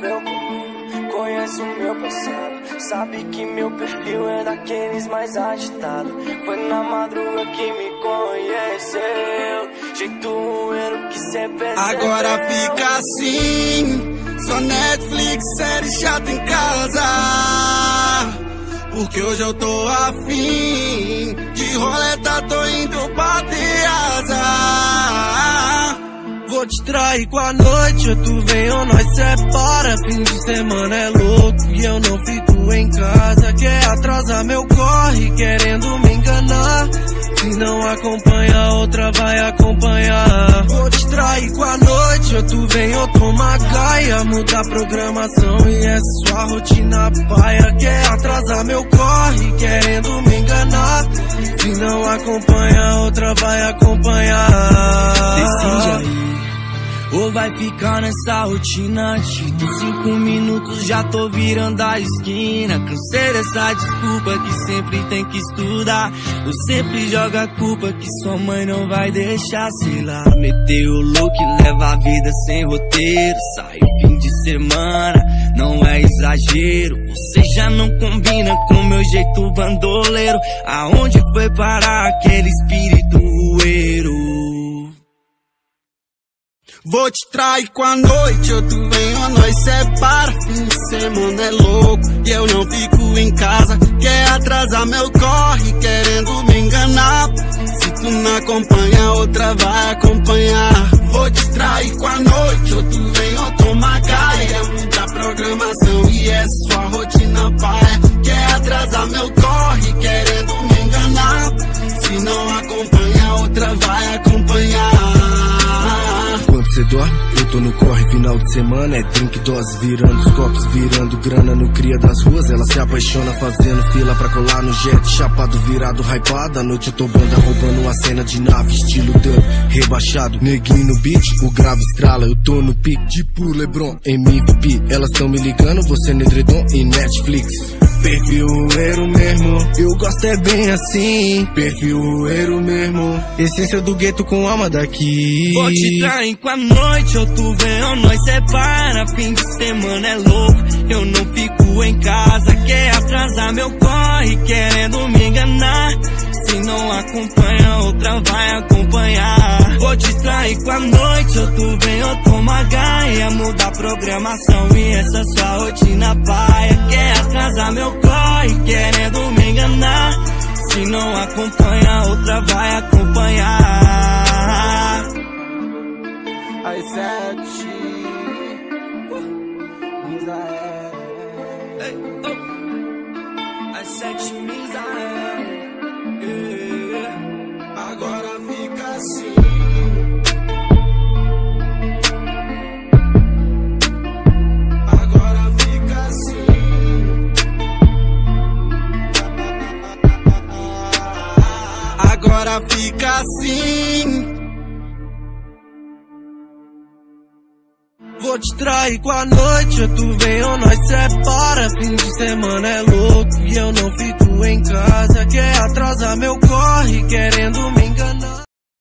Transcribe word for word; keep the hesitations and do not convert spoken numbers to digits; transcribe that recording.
viveu comigo, conhece o meu passado, sabe que meu perfil é daqueles mais agitados. Foi na madruga que me conheceu, jeito ruim que cê percebeu. Agora fica assim, só Netflix, série chata em casa, porque hoje eu tô afim de roleta, tô indo bater asa. Vou te trair com a noite, ou tu vem ou nós separa. Fim de semana é louco e eu não fico em casa. Quer atrasar meu corre, querendo me enganar. Se não acompanha, outra vai acompanhar. Vou te trair com a noite, ou tu vem ou toma gaia. Muda a programação e essa sua rotina paia. Quer atrasar meu corre, querendo me enganar. Se não acompanha, outra vai acompanhar. Decide aí, ou vai ficar nessa rotina? Te dou cinco minutos, já tô virando a esquina. Cansei dessa desculpa que sempre tem que estudar. Ou sempre joga a culpa que sua mãe não vai deixar. Sei lá, meteu o look, leva a vida sem roteiro. Sai fim de semana, não é exagero. Você já não combina com meu jeito bandoleiro. Aonde foi parar aquele espírito rueiro? Vou te trair com a noite, ou tu vem ou nós separa. Fim de semana é louco e eu não fico em casa. Quer atrasar meu corre, querendo me enganar. Se tu não acompanha, outra vai acompanhar. Vou te trair com a noite, ou tu vem ou toma gaia. Muda a programação e é sua rotina paia. Quer atrasar meu corre, querendo me enganar. Se não acompanha, outra vai acompanhar. Quando cê dorme, eu tô no corre, final de semana é drink, dose, virando os copos, virando grana no cria das ruas. Ela se apaixona fazendo fila pra colar no jet, chapado, virado, hypado. À noite eu tô banda, roubando uma cena de nave, estilo dub, rebaixado. Neguinho no beat, o grave estrala, eu tô no pique, tipo LeBron, M V P. Elas tão me ligando, você no edredom e Netflix. Perfil rueiro mesmo, eu gosto é bem assim. Perfil rueiro mesmo, essência do gueto com alma daqui. Vou te trair com a noite, ou tu vem ou nós separa. Fim de semana é louco, eu não fico em casa. Quer atrasar meu corre, querendo me enganar. Se não acompanha, outra vai acompanhar. Vou te trair com a noite, ou tu vem ou toma gaia. Muda a programação e essa sua rotina paia. Quer atrasar meu corre, querendo me enganar. Se não acompanha, outra vai acompanhar. Aí sete Misael, Ei, oh. As sete Misael, yeah. Agora fica assim. Agora fica assim. Agora fica assim. Vou te trair com a noite, ou tu vem ou nós separa. Fim de semana é louco e eu não fico em casa. Quer atrasar meu corre, querendo me enganar.